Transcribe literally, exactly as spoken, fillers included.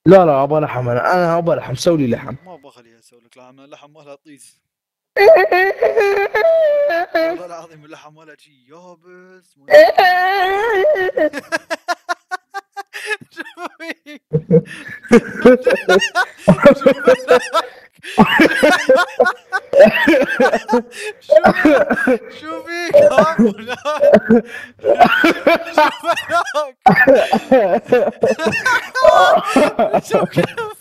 لا لا ابغى لحم، انا انا ابغى لحم، سوي لي لحم. ما بخليها اسوي لك لحم، اللحم مالها طيز. والله العظيم اللحم مالها شي يابس ما يصير. شو فيك؟ شو بلاك؟ شو شو فيك عمو؟ شو بلاك؟ شو كيف